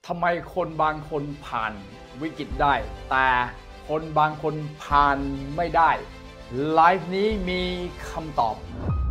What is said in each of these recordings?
ทำไมคนบางคนผ่านวิกฤตได้แต่คนบางคนผ่านไม่ได้ไลฟ์นี้มีคำตอบ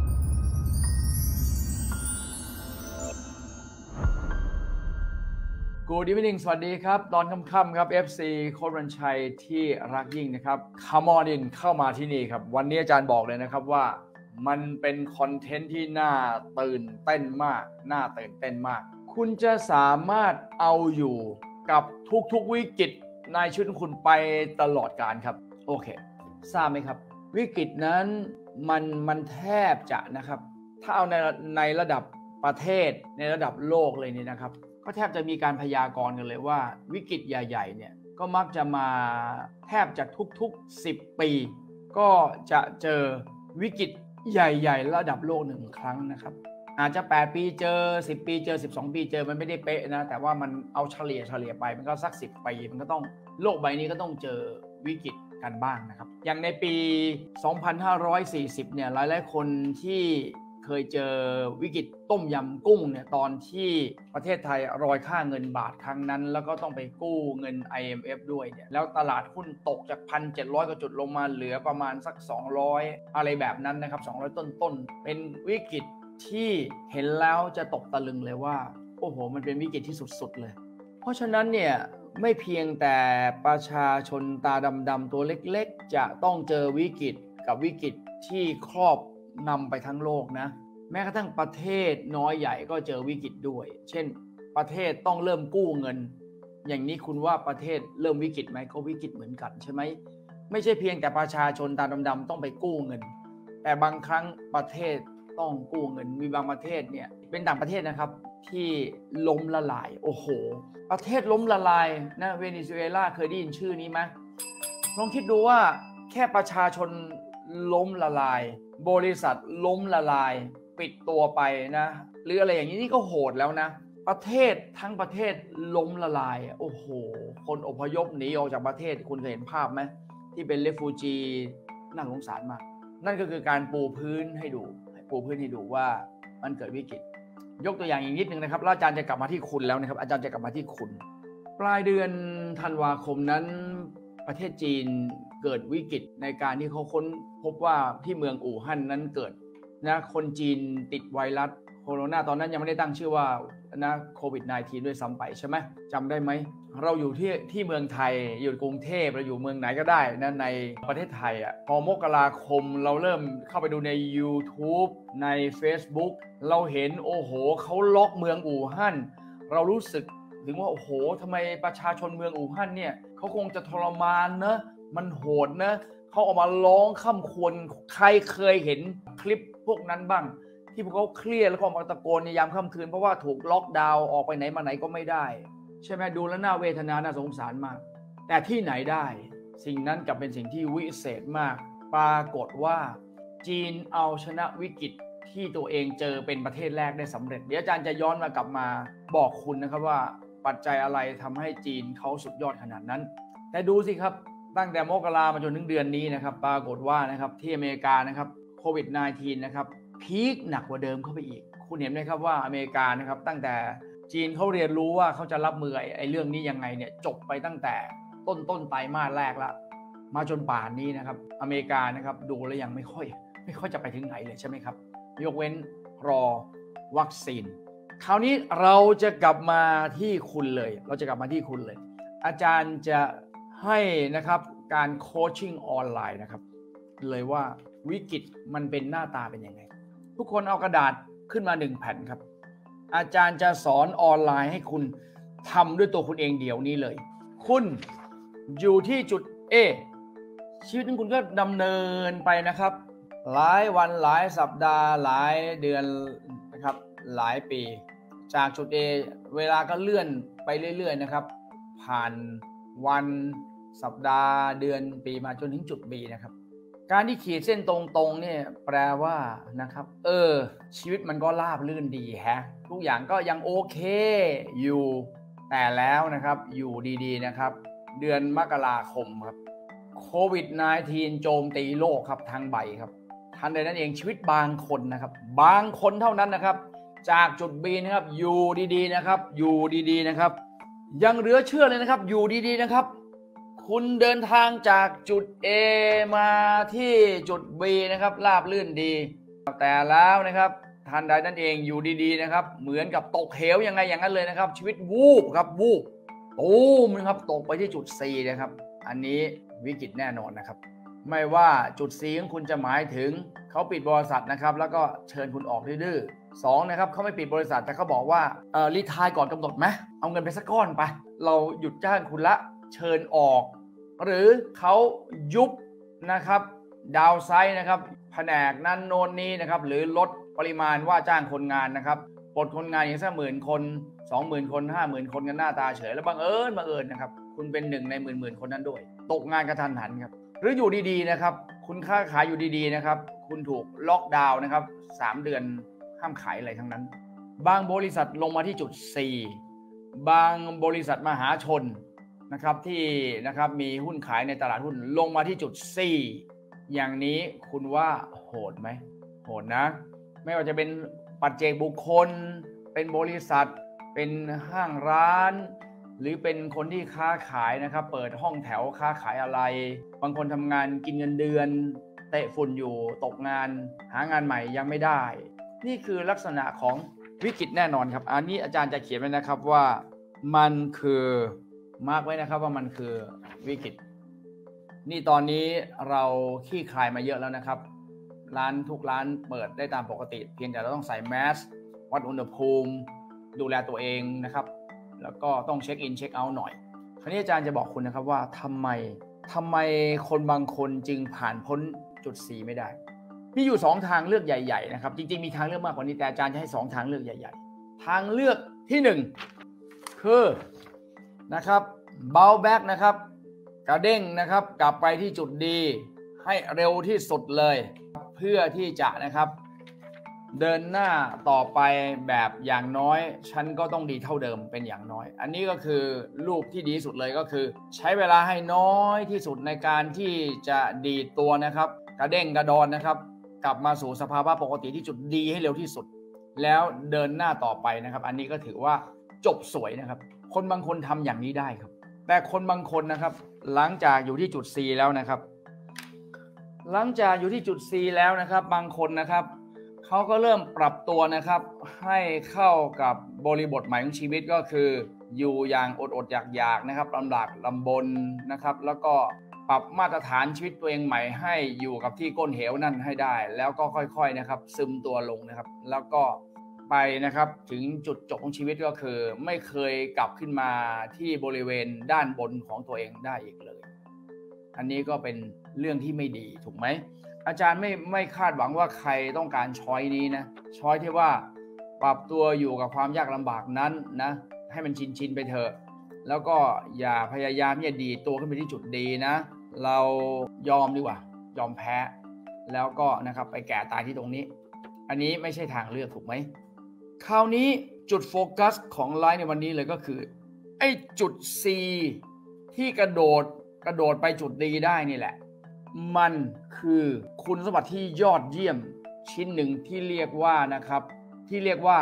กูดีวิ่งสวัสดีครับตอนค่ำๆครับ FC โค้ชวันชัยที่รักยิ่งนะครับคามอดินเข้ามาที่นี่ครับวันนี้อาจารย์บอกเลยนะครับว่ามันเป็นคอนเทนต์ที่น่าตื่นเต้นมากคุณจะสามารถเอาอยู่กับทุกๆวิกฤตในชีวิตของคุณไปตลอดกาลครับโอเคทราบไหมครับวิกฤตนั้นมันแทบจะนะครับถ้าเอาในระดับประเทศในระดับโลกเลยนี่นะครับก็แทบจะมีการพยากรณ์กันเลยว่าวิกฤตใหญ่ๆเนี่ยก็มักจะมาแทบจะทุกๆ10 ปีก็จะเจอวิกฤตใหญ่ๆระดับโลก1 ครั้งนะครับอาจจะ8 ปีเจอ10 ปีเจอ12 ปีเจอมันไม่ได้เป๊ะนะแต่ว่ามันเอาเฉลี่ยไปมันก็สัก10 ปีมันก็ต้องโลกใบนี้ก็ต้องเจอวิกฤตกันบ้างนะครับอย่างในปี 2540 เนี่ยหลายๆคนที่เคยเจอวิกฤตต้มยำกุ้งเนี่ยตอนที่ประเทศไทยรอยค่าเงินบาทครั้งนั้นแล้วก็ต้องไปกู้เงิน IMF ด้วยเนี่ยแล้วตลาดหุ้นตกจาก 1,700 กว่าจุดลงมาเหลือประมาณสัก200อะไรแบบนั้นนะครับ200ต้นเป็นวิกฤตที่เห็นแล้วจะตกตะลึงเลยว่าโอ้โหมันเป็นวิกฤตที่สุดๆเลยเพราะฉะนั้นเนี่ยไม่เพียงแต่ประชาชนตาดำๆตัวเล็กๆจะต้องเจอวิกฤตกับวิกฤตที่ครอบนำไปทั้งโลกนะแม้กระทั่งประเทศน้อยใหญ่ก็เจอวิกฤตด้วยเช่นประเทศต้องเริ่มกู้เงินอย่างนี้คุณว่าประเทศเริ่มวิกฤตไหมก็วิกฤตเหมือนกันใช่ไหมไม่ใช่เพียงแต่ประชาชนตาดำๆต้องไปกู้เงินแต่บางครั้งประเทศต้องกู้เงินมีบางประเทศเนี่ยเป็นต่างประเทศนะครับที่ล้มละลายโอ้โหประเทศล้มละลายนะเวเนซุเอลาเคยได้ยินชื่อนี้ไหมลองคิดดูว่าแค่ประชาชนล้มละลายบริษัทล้มละลายปิดตัวไปนะหรืออะไรอย่างนี้นี่ก็โหดแล้วนะประเทศทั้งประเทศล้มละลายโอ้โหคนอพยพหนีออกจากประเทศคุณเคยเห็นภาพไหมที่เป็นเรฟูจีน่าสงสารมากนั่นก็คือการปูพื้นให้ดูว่ามันเกิดวิกฤตยกตัวอย่างอีกนิดนึงนะครับแล้วอาจารย์จะกลับมาที่คุณแล้วนะครับอาจารย์จะกลับมาที่คุณปลายเดือนธันวาคมนั้นประเทศจีนเกิดวิกฤตในการที่เขาค้นพบว่าที่เมืองอู่ฮั่นนั้นเกิดนะคนจีนติดไวรัสโคโรนาตอนนั้นยังไม่ได้ตั้งชื่อว่านะโควิด -19 ด้วยซ้ำไปใช่ไหมจำได้ไหมเราอยู่ที่เมืองไทยอยู่กรุงเทพเราอยู่เมืองไหนก็ได้นะในประเทศไทยอ่ะพอมกราคมเราเริ่มเข้าไปดูใน YouTube ใน Facebook เราเห็นโอ้โหเขาล็อกเมืองอู่ฮั่นเรารู้สึกถึงว่าโอ้โหทำไมประชาชนเมืองอู่ฮั่นเนี่ยเขาคงจะทรมานเนอะมันโหดนะเขาออกมาร้องค่ำควรใครเคยเห็นคลิปพวกนั้นบ้างที่พวกเขาเครียดแล้วก็ออกมาตะโกนในยามค่ำคืนเพราะว่าถูกล็อกดาวน์ออกไปไหนมาไหนก็ไม่ได้ใช่ไหมดูแล้วน่าเวทนาน่าสงสารมากแต่ที่ไหนได้สิ่งนั้นกลับเป็นสิ่งที่วิเศษมากปรากฏว่าจีนเอาชนะวิกฤตที่ตัวเองเจอเป็นประเทศแรกได้สำเร็จเดี๋ยวอาจารย์จะย้อนกลับมาบอกคุณนะครับว่าปัจจัยอะไรทำให้จีนเขาสุดยอดขนาดนั้นแต่ดูสิครับตั้งแต่มกรามาจนถึงเดือนนี้นะครับปรากฏว่านะครับที่อเมริกานะครับโควิด -19 นะครับพีคหนักกว่าเดิมเข้าไปอีกคุณเห็นไหมครับว่าอเมริกานะครับตั้งแต่จีนเขาเรียนรู้ว่าเขาจะรับมือไอ้เรื่องนี้ยังไงเนี่ยจบไปตั้งแต่ต้นไตรมาสแรกละมาจนป่านนี้นะครับอเมริกานะครับดูแล้วยังไม่ค่อยจะไปถึงไหนเลยใช่ไหมครับยกเว้นรอวัคซีนคราวนี้เราจะกลับมาที่คุณเลยอาจารย์จะให้นะครับการโคชชิ่งออนไลน์นะครับเลยว่าวิกฤตมันเป็นหน้าตาเป็นยังไงทุกคนเอากระดาษขึ้นมา1 แผ่นครับอาจารย์จะสอนออนไลน์ให้คุณทำด้วยตัวคุณเองเดี๋ยวนี้เลยคุณอยู่ที่จุด A ชีวิตของคุณก็ดำเนินไปนะครับหลายวันหลายสัปดาห์หลายเดือนนะครับหลายปีจากจุด A เวลาก็เลื่อนไปเรื่อยๆนะครับผ่านวันสัปดาห์เดือนปีมาจนถึงจุด B นะครับการที่ขีดเส้นตรงๆเนี่ยแปลว่านะครับชีวิตมันก็ราบรื่นดีฮะทุกอย่างก็ยังโอเคอยู่แต่แล้วนะครับอยู่ดีๆนะครับเดือนมกราคมครับโควิด -19 โจมตีโลกครับทั้งใบครับทันใดนั้นเองชีวิตบางคนนะครับบางคนเท่านั้นนะครับจากจุด B นะครับอยู่ดีๆนะครับยังเหลือเชื่อเลยนะครับอยู่ดีๆนะครับคุณเดินทางจากจุด A มาที่จุด B นะครับราบรื่นดีแต่แล้วนะครับทันใดนั่นเองอยู่ดีๆนะครับเหมือนกับตกเหวยังไงอย่างนั้นเลยนะครับชีวิตวูบครับวูบตูมนะครับตกไปที่จุด C นะครับอันนี้วิกฤตแน่นอนนะครับไม่ว่าจุด C ของคุณจะหมายถึงเขาปิดบริษัทนะครับแล้วก็เชิญคุณออกดื้อๆ2นะครับเขาไม่ปิดบริษัทแต่เขาบอกว่ารีไทร์ก่อนกำหนดไหมเอาเงินไปสักก้อนไปเราหยุดจ้างคุณละเชิญออกหรือเขายุบนะครับดาวไซด์นะครับแผนกนั้นโน่นนี้นะครับหรือลดปริมาณว่าจ้างคนงานนะครับปลดคนงานอย่างสัก10,000 คน20,000 คน50,000 คนกันหน้าตาเฉยแล้วบังเอิญนะครับคุณเป็นหนึ่งในหมื่นคนนั้นด้วยตกงานกระทันหันครับหรืออยู่ดีๆนะครับคุณค้าขายอยู่ดีๆนะครับคุณถูกล็อกดาวน์นะครับ3 เดือนห้ามขายอะไรทั้งนั้นบางบริษัทลงมาที่จุด 4บางบริษัทมหาชนนะครับที่นะครับมีหุ้นขายในตลาดหุ้นลงมาที่จุด 4อย่างนี้คุณว่าโหดไหมโหดนะไม่ว่าจะเป็นปัจเจกบุคคลเป็นบริษัทเป็นห้างร้านหรือเป็นคนที่ค้าขายนะครับเปิดห้องแถวค้าขายอะไรบางคนทำงานกินเงินเดือนเตะฝุ่นอยู่ตกงานหางานใหม่ยังไม่ได้นี่คือลักษณะของวิกฤตแน่นอนครับอันนี้อาจารย์จะเขียนไว้นะครับว่ามันคือมาร์กไว้นะครับว่ามันคือวิกฤตนี่ตอนนี้เราขี้คายมาเยอะแล้วนะครับร้านทุกร้านเปิดได้ตามปกติเพียงแต่เราต้องใส่แมสวัดอุณหภูมิดูแลตัวเองนะครับแล้วก็ต้องเช็คอินเช็คเอาท์หน่อยคราวนี้อาจารย์จะบอกคุณนะครับว่าทำไมคนบางคนจึงผ่านพ้นจุด C ไม่ได้มีอยู่2ทางเลือกใหญ่ๆนะครับจริงๆมีทางเลือกมากกว่านี้แต่อาจารย์จะให้2ทางเลือกใหญ่ๆทางเลือกที่1คือนะครับเบาแบ็กนะครับกระเด้งนะครับกลับไปที่จุดดีให้เร็วที่สุดเลยเพื่อที่จะนะครับเดินหน้าต่อไปแบบอย่างน้อยฉันก็ต้องดีเท่าเดิมเป็นอย่างน้อยอันนี้ก็คือรูปที่ดีสุดเลยก็คือใช้เวลาให้น้อยที่สุดในการที่จะดีดตัวนะครับกระเด้งกระดอนนะครับกลับมาสู่สภาวะปกติที่จุดดีให้เร็วที่สุดแล้วเดินหน้าต่อไปนะครับอันนี้ก็ถือว่าจบสวยนะครับคนบางคนทำอย่างนี้ได้ครับแต่คนบางคนนะครับหลังจากอยู่ที่จุด C แล้วนะครับหลังจากอยู่ที่จุด C แล้วนะครับบางคนนะครับเขาก็เริ่มปรับตัวนะครับให้เข้ากับบริบทใหม่ของชีวิตก็คืออยู่อย่างอดอยากนะครับลำบากลำบนนะครับแล้วก็ปรับมาตรฐานชีวิตตัวเองใหม่ให้อยู่กับที่ก้นเหวนั่นให้ได้แล้วก็ค่อยๆนะครับซึมตัวลงนะครับแล้วก็ไปนะครับถึงจุดจบของชีวิตก็คือไม่เคยกลับขึ้นมาที่บริเวณด้านบนของตัวเองได้อีกเลยอันนี้ก็เป็นเรื่องที่ไม่ดีถูกไหมอาจารย์ไม่คาดหวังว่าใครต้องการช้อยนี้นะช้อยที่ว่าปรับตัวอยู่กับความยากลำบากนั้นนะให้มันชินไปเถอะแล้วก็อย่าพยายามที่จะดีตัวขึ้นไปที่จุดดีนะเรายอมดีกว่ายอมแพ้แล้วก็นะครับไปแก่ตายที่ตรงนี้อันนี้ไม่ใช่ทางเลือกถูกไหมคราวนี้จุดโฟกัสของไลฟ์ในวันนี้เลยก็คือไอ้จุด C ที่กระโดดไปจุดดีได้นี่แหละมันคือคุณสมบัติที่ยอดเยี่ยมชิ้นหนึ่งที่เรียกว่านะครับที่เรียกว่า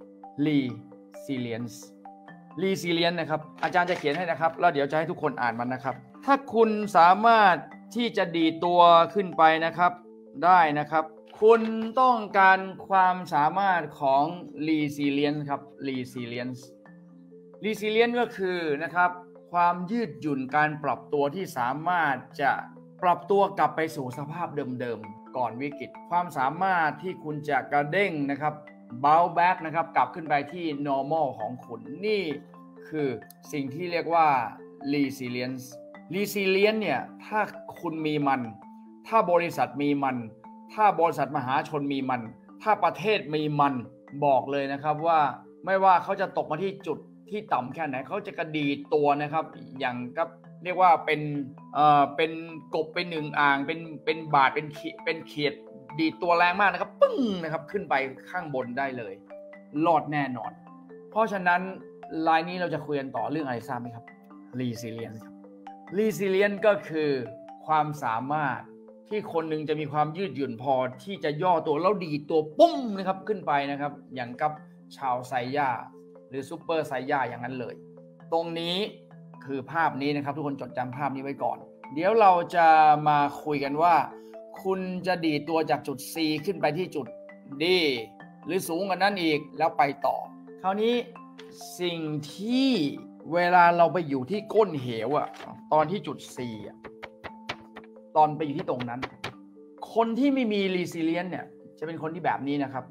resilience นะครับอาจารย์จะเขียนให้นะครับแล้วเดี๋ยวจะให้ทุกคนอ่านมันนะครับถ้าคุณสามารถที่จะดีดตัวขึ้นไปนะครับได้นะครับคุณต้องการความสามารถของ resilience ครับ resilience ก็คือนะครับความยืดหยุ่นการปรับตัวที่สามารถจะปรับตัวกลับไปสู่สภาพเดิมๆก่อนวิกฤตความสามารถที่คุณจะกระเด้งนะครับbounce backนะครับกลับขึ้นไปที่ normal ของคุณนี่คือสิ่งที่เรียกว่า resilience เนี่ยถ้าคุณมีมันถ้าบริษัทมีมันถ้าบริษัทมหาชนมีมันถ้าประเทศมีมันบอกเลยนะครับว่าไม่ว่าเขาจะตกมาที่จุดที่ต่ำแค่ไหนเขาจะกระดีตัวนะครับอย่างกับเรียกว่าเป็นกบเป็นหนึ่งอ่างเป็นบาทเป็นเขียดดีตัวแรงมากนะครับปึ้งนะครับขึ้นไปข้างบนได้เลยรอดแน่นอนเพราะฉะนั้นไลน์นี้เราจะคุยกันต่อเรื่องอะไรทราบไหมครับ resilience ครับ resilience ก็คือความสามารถที่คนหนึ่งจะมีความยืดหยุ่นพอที่จะย่อตัวแล้วดีตัวปุ้มนะครับขึ้นไปนะครับอย่างกับชาวไซย่าหรือซูเปอร์ไซย่าอย่างนั้นเลยตรงนี้คือภาพนี้นะครับทุกคนจดจำภาพนี้ไว้ก่อนเดี๋ยวเราจะมาคุยกันว่าคุณจะดีดตัวจากจุด C ขึ้นไปที่จุด D หรือสูงกว่านั้นอีกแล้วไปต่อคราวนี้สิ่งที่เวลาเราไปอยู่ที่ก้นเหวอะตอนที่จุด C อะตอนไปอยู่ที่ตรงนั้นคนที่ไม่มี resilience เนี่ยจะเป็นคนที่แบบนี้นะครับ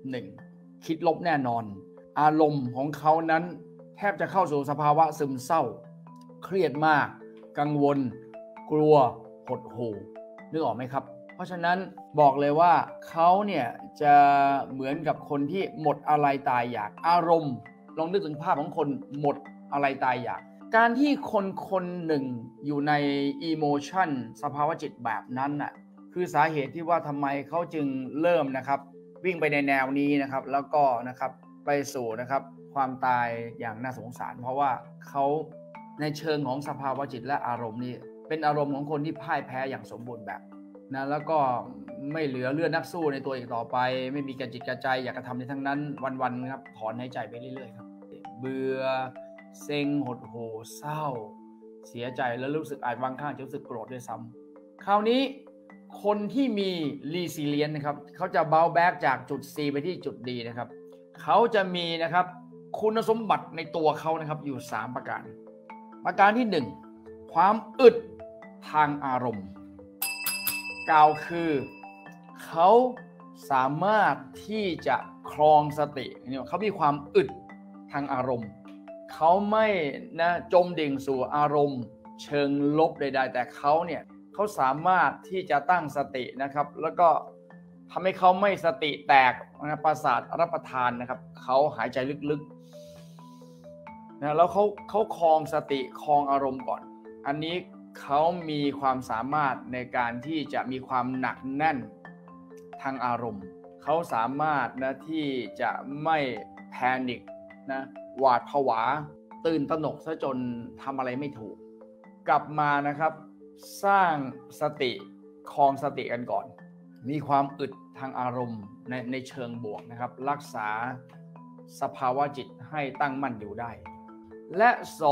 1. คิดลบแน่นอนอารมณ์ของเขานั้นแทบจะเข้าสู่สภาวะซึมเศร้าเครียดมากกังวลกลัวหดหู่นึกออกไหมครับเพราะฉะนั้นบอกเลยว่าเขาเนี่ยจะเหมือนกับคนที่หมดอะไรตายอยากอารมณ์ลองนึกถึงภาพของคนหมดอะไรตายอยากการที่คนหนึ่งอยู่ในอีโมชันสภาวะจิตแบบนั้นน่ะคือสาเหตุที่ว่าทำไมเขาจึงเริ่มนะครับวิ่งไปในแนวนี้นะครับแล้วก็นะครับไปสู่นะครับความตายอย่างน่าสงสารเพราะว่าเขาในเชิงของสภาวะจิตและอารมณ์นี่เป็นอารมณ์ของคนที่พ่ายแพ้อย่างสมบูรณ์แบบนะแล้วก็ไม่เหลือเลือดนักสู้ในตัวอีกต่อไปไม่มีกระจิตกระใจอยากจะทำในทั้งนั้นวันๆครับถอนหายใจไปเรื่อยๆครับเบื่อเซ็งหดหู่เศร้าเสียใจแล้วรู้สึกอาจบางครั้งจะรู้สึกโกรธด้วยซ้ำคราวนี้คนที่มี resilience นะครับเขาจะ bounce back จากจุด C ไปที่จุด D นะครับเขาจะมีนะครับคุณสมบัติในตัวเขานะครับอยู่3ประการที่1ความอึดทางอารมณ์กล่าวคือเขาสามารถที่จะครองสติเขามีความอึดทางอารมณ์เขาไม่นะจมดิ่งสู่อารมณ์เชิงลบใดๆแต่เขาสามารถที่จะตั้งสตินะครับแล้วก็ทำให้เขาไม่สติแตกนะประสาทรับประทานนะครับเขาหายใจลึกๆนะแล้วเขาครองสติครองอารมณ์ก่อนอันนี้เขามีความสามารถในการที่จะมีความหนักแน่นทางอารมณ์เขาสามารถนะที่จะไม่แพนิคนะหวาดผวาตื่นตระหนกซะจนทำอะไรไม่ถูกกลับมานะครับสร้างสติครองสติกันก่อนมีความอึดทางอารมณ์ในเชิงบวกนะครับรักษาสภาวะจิตให้ตั้งมั่นอยู่ได้และ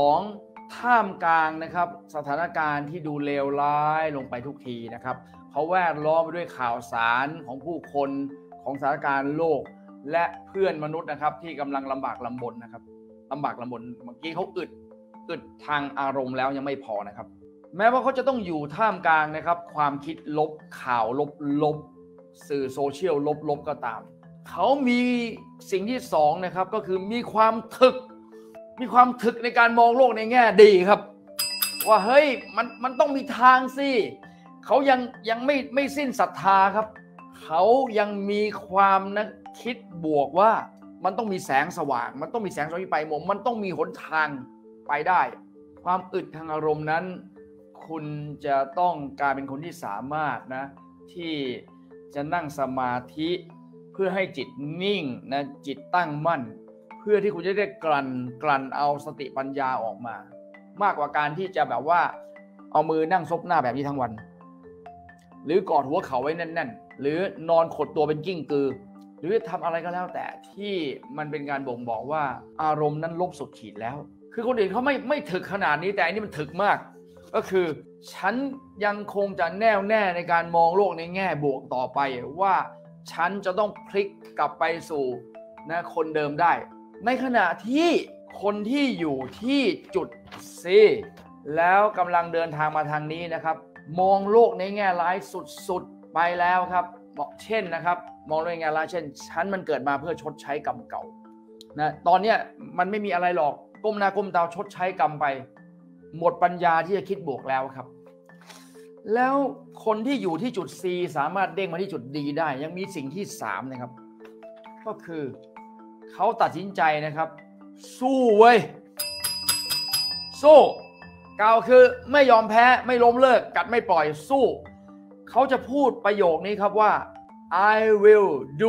2ท่ามกลางนะครับสถานการณ์ที่ดูเลวร้ายลงไปทุกทีนะครับเขาแวดล้อมไปด้วยข่าวสารของผู้คนของสถานการณ์โลกและเพื่อนมนุษย์นะครับที่กำลังลำบากลำบนนะครับลำบากลำบนเมื่อกี้เขาอึดทางอารมณ์แล้วยังไม่พอนะครับแม้ว่าเขาจะต้องอยู่ท่ามกลางนะครับความคิดลบข่าวลบสื่อโซเชียลลบก็ตามเขามีสิ่งที่2นะครับก็คือมีความถึกในการมองโลกในแง่ดีครับว่าเฮ้ยมันต้องมีทางสิเขายังไม่สิ้นศรัทธาครับเขายังมีความนะคิดบวกว่ามันต้องมีแสงสว่างมันต้องมีแสงสว่างที่ไปมันต้องมีหนทางไปได้ความอึดทางอารมณ์นั้นคุณจะต้องกลายเป็นคนที่สามารถนะที่จะนั่งสมาธิเพื่อให้จิตนิ่งนะจิตตั้งมั่นเพื่อที่คุณจะได้กลั่นเอาสติปัญญาออกมามากกว่าการที่จะแบบว่าเอามือนั่งซบหน้าแบบนี้ทั้งวันหรือกอดหัวเข่าไว้แน่นๆหรือนอนขดตัวเป็นกิ้งกือหรือทำอะไรก็แล้วแต่ที่มันเป็นการบ่งบอกว่าอารมณ์นั้นลบสุดขีดแล้วคือคนอื่นเขาไม่ถึกขนาดนี้แต่อันนี้มันถึกมากก็คือฉันยังคงจะแน่วแน่ในการมองโลกในแง่บวกต่อไปว่าฉันจะต้องพลิกกลับไปสู่นะคนเดิมได้ในขณะที่คนที่อยู่ที่จุด C แล้วกำลังเดินทางมาทางนี้นะครับมองโลกในแง่ร้ายสุดๆไปแล้วครับเช่นนะครับมองโลกในแง่ร้ายเช่นฉันมันเกิดมาเพื่อชดใช้กรรมเก่านะตอนนี้มันไม่มีอะไรหรอกก้มหน้าก้มตาชดใช้กรรมไปหมดปัญญาที่จะคิดบวกแล้วครับแล้วคนที่อยู่ที่จุด C สามารถเด้งมาที่จุด D ได้ยังมีสิ่งที่3นะครับก็คือเขาตัดสินใจนะครับสู้เว้ยสู้กล่าวคือไม่ยอมแพ้ไม่ล้มเลิกกัดไม่ปล่อยสู้เขาจะพูดประโยคนี้ครับว่า I will do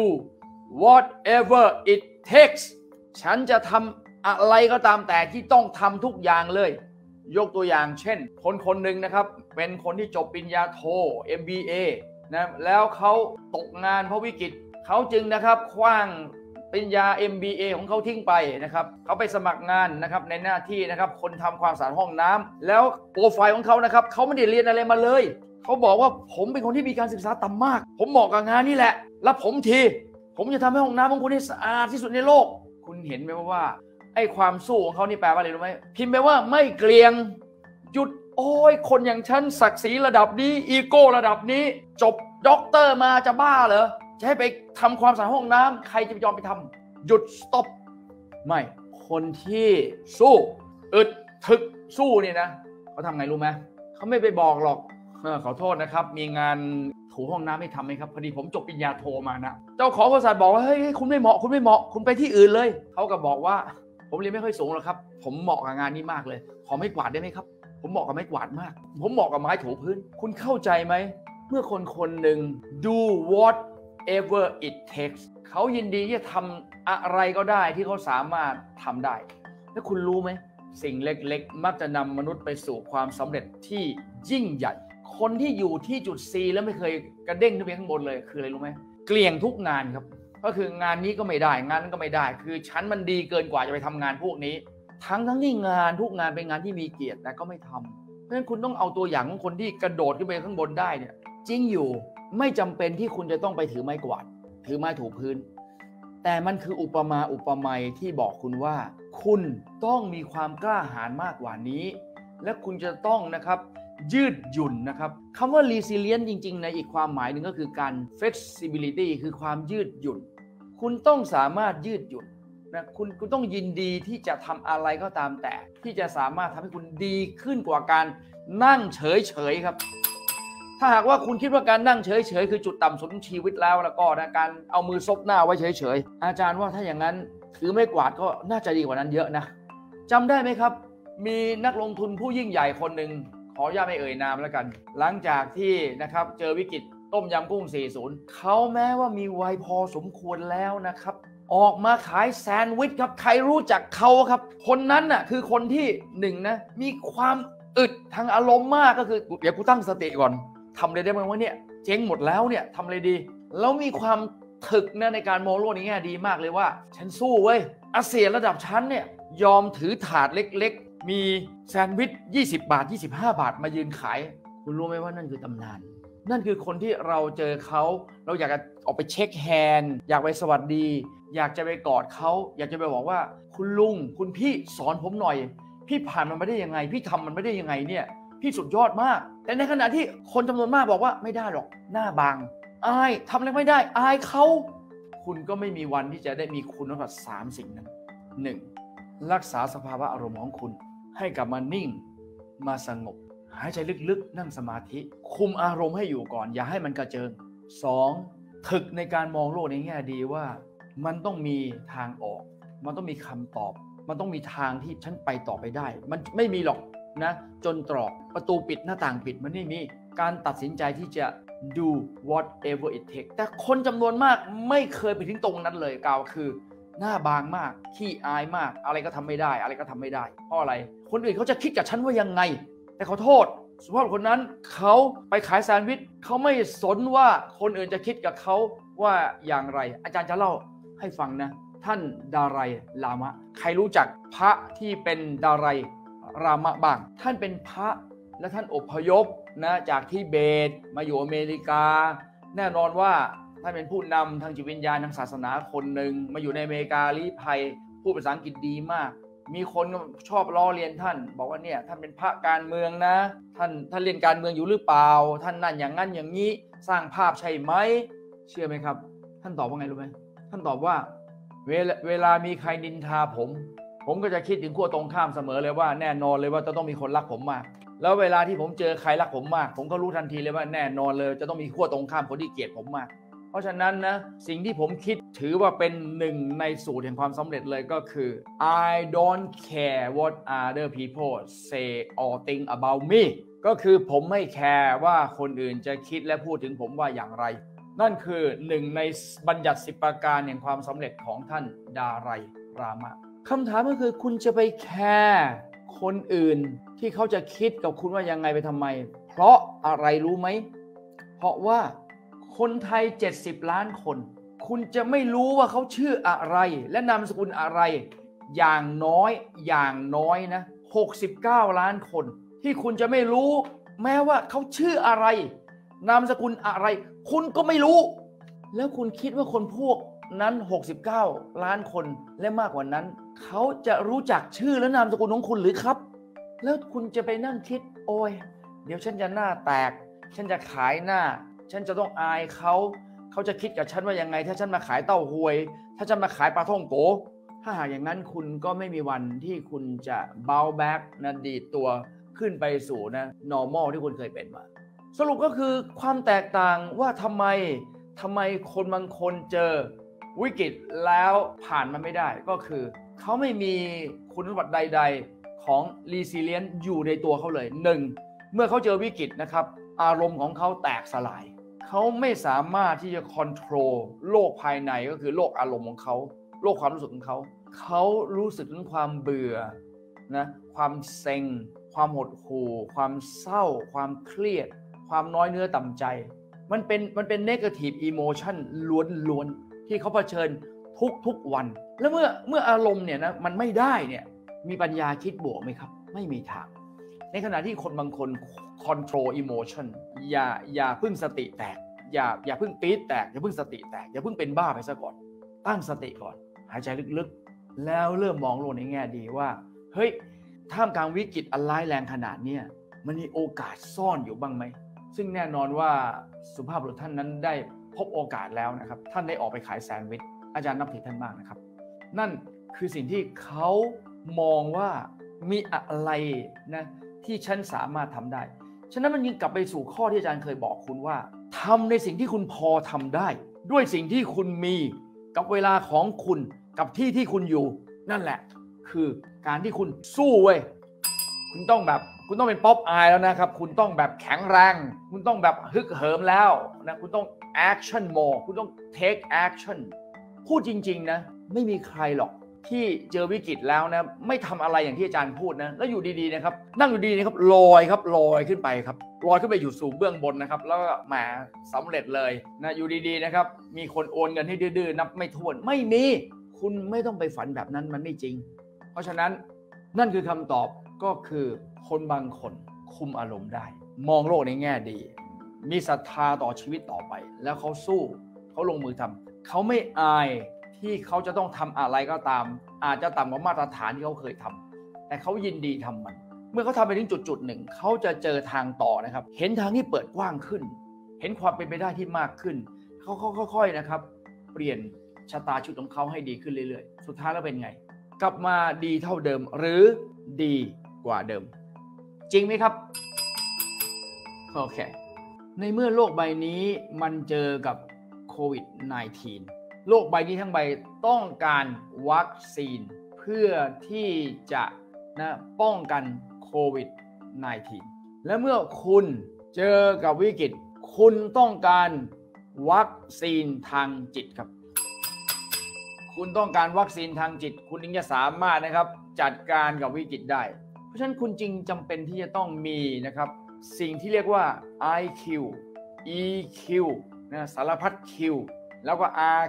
whatever it takes ฉันจะทำอะไรก็ตามแต่ที่ต้องทำทุกอย่างเลยยกตัวอย่างเช่นคนหนึ่งนะครับเป็นคนที่จบปริญญาโท MBA นะแล้วเขาตกงานเพราะวิกฤตเขาจึงนะครับคว้างปริญญา MBA ของเขาทิ้งไปนะครับเขาไปสมัครงานนะครับในหน้าที่นะครับคนทำความสะอาดห้องน้ำแล้วโปรไฟล์ของเขานะครับเขาไม่ได้เรียนอะไรมาเลยเขาบอกว่าผมเป็นคนที่มีการศึกษาต่ำมากผมเหมาะกับงานนี้แหละรับผมทีผมจะทำให้ห้องน้ำของคุณให้สะอาดที่สุดในโลกคุณเห็นไหมว่าไอ้ความสู้ของเขานี่แปลว่าอะไรรู้ไหมพิมพ์ไปว่าไม่เกรียงหยุดโอ้ยคนอย่างฉันศักดิ์ศรีระดับนี้อีโก้ระดับนี้จบด็อกเตอร์มาจะบ้าเหรอจะให้ไปทำความสะอาดห้องน้ำใครจะยอมไปทำหยุดสต็อปไม่คนที่สู้อึดถึกสู้เนี่ยนะเขาทำไงรู้ไหมเขาไม่ไปบอกหรอกขอโทษนะครับมีงานถูห้องน้ำไม่ทำไหมครับพอดีผมจบปริญญาโทมานะเจ้าของบริษัทบอกว่าเฮ้ยคุณไม่เหมาะคุณไปที่อื่นเลยเขาก็บอกว่าผมเรียนไม่ค่อยสูงหรอกครับผมเหมาะกับงานนี้มากเลยขอไม้กวาดได้ไหมครับผมเหมาะกับไม้กวาดมากผมเหมาะกับไม้ถูพื้นคุณเข้าใจไหมเมื่อคนคนหนึ่ง do whatever it takes เขายินดีที่จะทำอะไรก็ได้ที่เขาสามารถทำได้แล้วคุณรู้ไหมสิ่งเล็กๆมักจะนำมนุษย์ไปสู่ความสำเร็จที่ยิ่งใหญ่คนที่อยู่ที่จุด C แล้วไม่เคยกระเด้งขึ้นไปข้างบนเลยคืออะไรรู้ไหมเกลี่ยงทุกงานครับก็คืองานนี้ก็ไม่ได้งานนั้นก็ไม่ได้คือฉันมันดีเกินกว่าจะไปทำงานพวกนี้ทั้งที่งานทุกงานเป็นงานที่มีเกียรติแต่ก็ไม่ทำเพราะฉะนั้นคุณต้องเอาตัวอย่างของคนที่กระโดดขึ้นไปข้างบนได้เนี่ยจริงอยู่ไม่จำเป็นที่คุณจะต้องไปถือไม้กวาดถือไม้ถูพื้นแต่มันคืออุปมาอุปไมยที่บอกคุณว่าคุณต้องมีความกล้าหาญมากกว่านี้และคุณจะต้องนะครับยืดหยุ่นนะครับคำว่า resilient จริงๆในอีกความหมายหนึ่งก็คือการ flexibility คือความยืดหยุ่นคุณต้องสามารถยืดหยุ่นนะคุณต้องยินดีที่จะทำอะไรก็ตามแต่ที่จะสามารถทำให้คุณดีขึ้นกว่าการนั่งเฉยๆครับถ้าหากว่าคุณคิดว่าการนั่งเฉยๆคือจุดต่ำสุดของชีวิตแล้วก็นะการเอามือซบหน้าไว้เฉยๆอาจารย์ว่าถ้าอย่างนั้นถือไม้กวาดก็น่าจะดีกว่านั้นเยอะนะจำได้ไหมครับมีนักลงทุนผู้ยิ่งใหญ่คนหนึ่งขออนุญาตไม่เอ่ยนามแล้วกันหลังจากที่นะครับเจอวิกฤตต้มยำกุ้ง 40 เขาแม้ว่ามีวัยพอสมควรแล้วนะครับออกมาขายแซนด์วิชครับใครรู้จักเขาครับคนนั้นน่ะคือคนที่หนึ่งนะมีความอึดทางอารมณ์มากก็คือเดี๋ยวกูตั้งสติก่อนทำอะไรได้บ้างวะเนี่ยเจ๊งหมดแล้วเนี่ยทำอะไรดีแล้วมีความถึกนะในการมองโลกในแง่ดีมากเลยว่าฉันสู้เว้ยอาเซียนระดับชั้นเนี่ยยอมถือถาดเล็กๆมีแซนด์วิช20 บาท25 บาทมายืนขายคุณรู้ไหมว่านั่นคือตำนานนั่นคือคนที่เราเจอเขาเราอยากจะออกไปเช็คแฮนด์อยากไปสวัสดีอยากจะไปกอดเขาอยากจะไปบอกว่าคุณลุงคุณพี่สอนผมหน่อยพี่ผ่านมันไม่ได้ยังไงพี่ทำมันไม่ได้ยังไงเนี่ยพี่สุดยอดมากแต่ในขณะที่คนจำนวนมากบอกว่าไม่ได้หรอกหน้าบางอายทำอะไรไม่ได้อายเขาคุณก็ไม่มีวันที่จะได้มีคุณสมบัติ3 สิ่งนั้น 1. รักษาสภาวะอารมณ์ของคุณให้กลับมานิ่งมาสงบหายใจลึกๆนั่งสมาธิคุมอารมณ์ให้อยู่ก่อนอย่าให้มันกระเจิง 2. ถึกในการมองโลกในแง่ดีว่ามันต้องมีทางออกมันต้องมีคำตอบมันต้องมีทางที่ฉันไปต่อไปได้มันไม่มีหรอกนะจนตรอกประตูปิดหน้าต่างปิดมันไม่มีการตัดสินใจที่จะ do whatever it takes แต่คนจำนวนมากไม่เคยไปถึงตรงนั้นเลยกล่าวคือหน้าบางมากขี้อายมากอะไรก็ทำไม่ได้อะไรก็ทำไม่ได้เพราะอะไรคนอื่นเขาจะคิดกับฉันว่ายังไงแต่ขอโทษสุภาพคนนั้นเขาไปขายแซนด์วิชเขาไม่สนว่าคนอื่นจะคิดกับเขาว่าอย่างไรอาจารย์จะเล่าให้ฟังนะท่านดารัยลามะใครรู้จักพระที่เป็นดารัยรามะบ้างท่านเป็นพระและท่านอพยพนะจากทิเบตมาอยู่อเมริกาแน่นอนว่าท่านเป็นผู้นำทางจิตวิญญาณทางศาสนาคนหนึ่งมาอยู่ในอเมริกาลี้ภัยพูดภาษาอังกฤษดีมากมีคนชอบล้อเลียนท่านบอกว่าเนี่ยท่านเป็นพระการเมืองนะท่านเรียนการเมืองอยู่หรือเปล่าท่านนั่นอย่างนั้นอย่างนี้สร้างภาพใช่ไหมเชื่อไหมครับท่านตอบว่าไงรู้ไหมท่านตอบว่าเวลามีใครนินทาผมก็จะคิดถึงขั้วตรงข้ามเสมอเลยว่าแน่นอนเลยว่าจะต้องมีคนรักผมมากแล้วเวลาที่ผมเจอใครรักผมมากผมก็รู้ทันทีเลยว่าแน่นอนเลยจะต้องมีขั้วตรงข้ามคนที่เกลียดผมมากเพราะฉะนั้นนะสิ่งที่ผมคิดถือว่าเป็นหนึ่งในสูตรแห่งความสำเร็จเลยก็คือ I don't care what other people say or think about me ก็คือผมไม่แคร์ว่าคนอื่นจะคิดและพูดถึงผมว่าอย่างไรนั่นคือหนึ่งในบัญญัติ10 ประการแห่งความสำเร็จของท่านดารัยรามะคำถามก็คือคุณจะไปแคร์คนอื่นที่เขาจะคิดกับคุณว่ายังไงไปทำไมเพราะอะไรรู้ไหมเพราะว่าคนไทย70 ล้านคนคุณจะไม่รู้ว่าเขาชื่ออะไรและนามสกุลอะไรอย่างน้อยนะ69 ล้านคนที่คุณจะไม่รู้แม้ว่าเขาชื่ออะไรนามสกุลอะไรคุณก็ไม่รู้แล้วคุณคิดว่าคนพวกนั้น69 ล้านคนและมากกว่านั้นเขาจะรู้จักชื่อและนามสกุลของคุณหรือครับแล้วคุณจะไปนั่งคิดโอ้ยเดี๋ยวฉันจะหน้าแตกฉันจะขายหน้าฉันจะต้องอายเขาจะคิดกับฉันว่ายังไงถ้าฉันมาขายเต้าหวยถ้าฉันมาขายปลาท่องโกถ้าหากอย่างนั้นคุณก็ไม่มีวันที่คุณจะbounce backนะดีดตัวขึ้นไปสู่นะ normal ที่คุณเคยเป็นมาสรุปก็คือความแตกต่างว่าทำไมคนบางคนเจอวิกฤตแล้วผ่านมันไม่ได้ก็คือเขาไม่มีคุณสมบัติใดๆของ resilience อยู่ในตัวเขาเลยหนึ่งเมื่อเขาเจอวิกฤตนะครับอารมณ์ของเขาแตกสลายเขาไม่สามารถที่จะคอนโทรลโลกภายในก็คือโลกอารมณ์ของเขาโลกความรู้สึกของเขารู้สึกถึงความเบื่อนะความเซ็งความหดหู่ความเศร้าความเครียดความน้อยเนื้อต่ำใจมันเป็น negative emotion ล้วนๆที่เขาเผชิญทุกวันแล้วเมื่ออารมณ์เนี่ยนะมันไม่ได้เนี่ยมีปัญญาคิดบวกไหมครับไม่มีทางในขณะที่คนบางคน control emotion อย่าพึ่งสติแตกอย่าพึ่งปี๊ดแตกอย่าพึ่งสติแตกอย่าพึ่งเป็นบ้าไปซะก่อนตั้งสติก่อนหายใจลึกๆแล้วเริ่มมองโลกในแง่ดีว่าเฮ้ยท่ามกลางวิกฤตอันร้ายแรงขนาดนี้มันมีโอกาสซ่อนอยู่บ้างไหมซึ่งแน่นอนว่าสุภาพบุรุษท่านนั้นได้พบโอกาสแล้วนะครับท่านได้ออกไปขายแซนด์วิชอาจารย์นับถือท่านมากนะครับนั่นคือสิ่งที่เขามองว่ามีอะไรนะที่ฉันสามารถทำได้ฉะนั้นมันยิ่งกลับไปสู่ข้อที่อาจารย์เคยบอกคุณว่าทำในสิ่งที่คุณพอทำได้ด้วยสิ่งที่คุณมีกับเวลาของคุณกับที่คุณอยู่นั่นแหละคือการที่คุณสู้เว้ยคุณต้องเป็นป๊อปอายแล้วนะครับคุณต้องแบบแข็งแรงคุณต้องแบบฮึกเหิมแล้วนะคุณต้อง action more คุณต้อง take action พูดจริงๆนะไม่มีใครหรอกที่เจอวิกฤตแล้วนะไม่ทำอะไรอย่างที่อาจารย์พูดนะแล้วอยู่ดีๆนะครับนั่งอยู่ดีนะครับลอยขึ้นไปครับลอยขึ้นไปอยู่สูงเบื้องบนนะครับแล้วก็แหมสำเร็จเลยนะอยู่ดีๆนะครับมีคนโอนเงินให้ดื้อๆนับไม่ถ้วนไม่มีคุณไม่ต้องไปฝันแบบนั้นมันไม่จริงเพราะฉะนั้นนั่นคือคำตอบก็คือคนบางคนคุมอารมณ์ได้มองโลกในแง่ดีมีศรัทธาต่อชีวิตต่อไปแล้วเขาสู้เขาลงมือทำเขาไม่อายที่เขาจะต้องทำอะไรก็ตามอาจจะต่ำกว่ามาตรฐานที่เขาเคยทำแต่เขายินดีทำมันเมื่อเขาทำไปถึงจุดหนึ่งเขาจะเจอทางต่อนะครับเห็นทางที่เปิดกว้างขึ้นเห็นความเป็นไปได้ที่มากขึ้นเขาค่อยๆนะครับเปลี่ยนชะตาชีวิตของเขาให้ดีขึ้นเรื่อยๆสุดท้ายแล้วเป็นไงกลับมาดีเท่าเดิมหรือดีกว่าเดิมจริงไหมครับโอเคในเมื่อโลกใบนี้มันเจอกับโควิด -19 โลกใบนี้ทั้งใบต้องการวัคซีนเพื่อที่จะป้องกันโควิด -19 และเมื่อคุณเจอกับวิกฤตคุณต้องการวัคซีนทางจิตครับคุณต้องการวัคซีนทางจิตคุณถึงจะสามารถนะครับจัดการกับวิกฤตได้เพราะฉะนั้นคุณจึงจำเป็นที่จะต้องมีนะครับสิ่งที่เรียกว่า IQ EQ นะสารพัด Q แล้วก็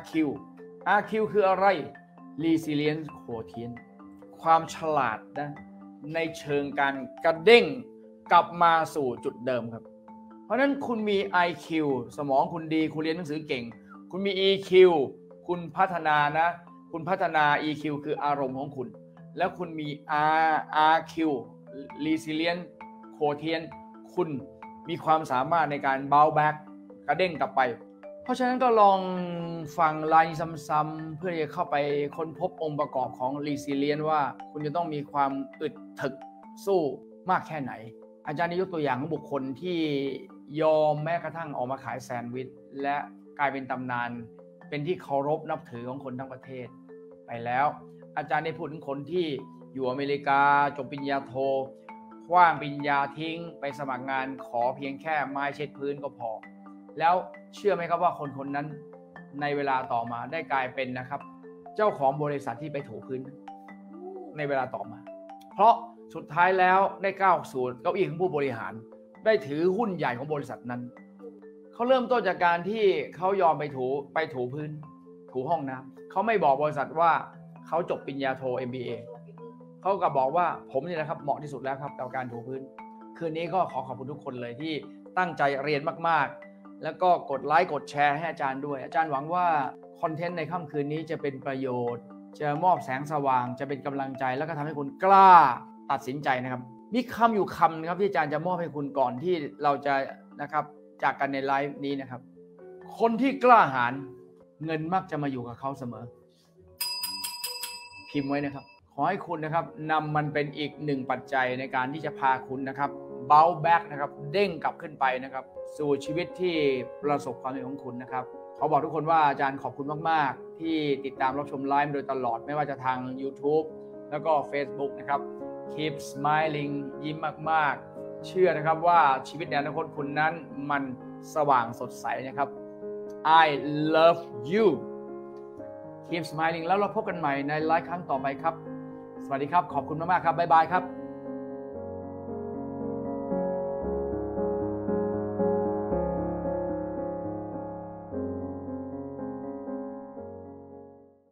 RQ คืออะไร Resilience Quotient ความฉลาดนะในเชิงการกระเด้งกลับมาสู่จุดเดิมครับเพราะฉะนั้นคุณมี IQ สมองคุณดีคุณเรียนหนังสือเก่งคุณมี EQ คุณพัฒนานะคุณพัฒนา EQ คืออารมณ์ของคุณแล้วคุณมี RQ Resilience Quotient คุณมีความสามารถในการ bounce back กระเด้งกลับไปเพราะฉะนั้นก็ลองฟังไลน์ซ้ำๆเพื่อจะเข้าไปค้นพบองค์ประกอบของ Resilience ว่าคุณจะต้องมีความอึดถึกสู้มากแค่ไหนอาจารย์ได้ยกตัวอย่างของบุคคลที่ยอมแม้กระทั่งออกมาขายแซนด์วิชและกลายเป็นตำนานเป็นที่เคารพนับถือของคนทั้งประเทศไปแล้วอาจารย์ได้พูดถึงคนที่อยู่อเมริกาจบปริญญาโทคว้างปริญญาทิ้งไปสมัครงานขอเพียงแค่ไม้เช็ดพื้นก็พอแล้วเชื่อไหมครับว่าคนนั้นในเวลาต่อมาได้กลายเป็นนะครับเจ้าของบริษัทที่ไปถูพื้นในเวลาต่อมาเพราะสุดท้ายแล้วได้ก้าวสู่เก้าอี้ของผู้บริหารได้ถือหุ้นใหญ่ของบริษัทนั้นเขาเริ่มต้นจากการที่เขายอมไปถูพื้นถูห้องน้ำเขาไม่บอกบริษัทว่าเขาจบปริญญาโท MBA เขาก็บอกว่าผมนี่นะครับเหมาะที่สุดแล้วครับกับการถูพื้นคืนนี้ก็ขอขอบคุณทุกคนเลยที่ตั้งใจเรียนมากๆแล้วก็กดไลค์กดแชร์ให้อาจารย์ด้วยอาจารย์หวังว่าคอนเทนต์ในค่ำคืนนี้จะเป็นประโยชน์จะมอบแสงสว่างจะเป็นกำลังใจแล้วก็ทำให้คุณกล้าตัดสินใจนะครับมีคำอยู่คำนะครับที่อาจารย์จะมอบให้คุณก่อนที่เราจะนะครับจากกันในไลฟ์นี้นะครับคนที่กล้าหาญเงินมักจะมาอยู่กับเขาเสมอพิมพ์ไว้นะครับขอให้คุณนะครับนำมันเป็นอีกหนึ่งปัจจัยในการที่จะพาคุณนะครับbounce back นะครับเด้งกลับขึ้นไปนะครับสู่ชีวิตที่ประสบความสำเร็จของคุณนะครับขอบอกทุกคนว่าอาจารย์ขอบคุณมากๆที่ติดตามรับชมไลฟ์โดยตลอดไม่ว่าจะทาง YouTube แล้วก็ Facebook นะครับ Keep smiling ยิ้มมากๆเชื่อนะครับว่าชีวิตในอนาคตคุณนั้นมันสว่างสดใสนะครับ I love you Keep smiling แล้วเราพบกันใหม่ในไลฟ์ครั้งต่อไปครับสวัสดีครับขอบคุณมากๆครับบ๊ายบายครับ